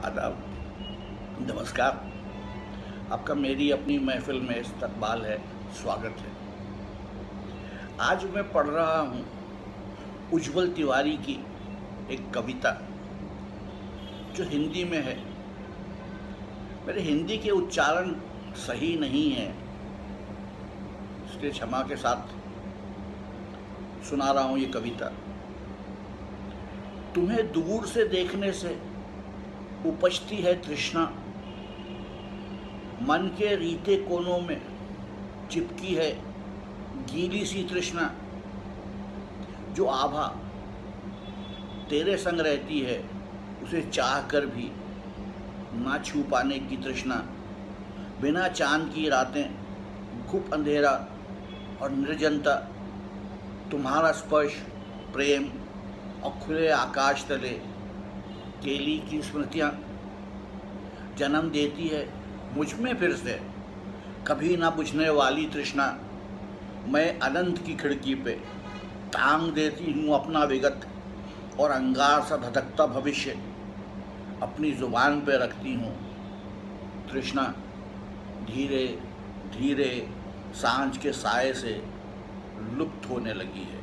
आदाब, नमस्कार। आपका मेरी अपनी महफिल में इस्तकबाल है, स्वागत है। आज मैं पढ़ रहा हूँ उज्ज्वल तिवारी की एक कविता जो हिंदी में है। मेरे हिंदी के उच्चारण सही नहीं है, इसलिए क्षमा के साथ सुना रहा हूँ ये कविता। तुम्हें दूर से देखने से उपजती है तृष्णा, मन के रीते कोनों में चिपकी है गीली सी तृष्णा। जो आभा तेरे संग रहती है उसे चाह कर भी ना छू पाने की तृष्णा। बिना चांद की रातें, घुप अंधेरा और निर्जनता, तुम्हारा स्पर्श, प्रेम और खुले आकाश तले केली की स्मृतियाँ जन्म देती है मुझ में फिर से कभी ना बुझने वाली तृष्णा। मैं अनंत की खिड़की पे टांग देती हूँ अपना विगत और अंगार सा धधकता भविष्य अपनी जुबान पे रखती हूँ। तृष्णा धीरे धीरे सांझ के साए से लुप्त होने लगी है।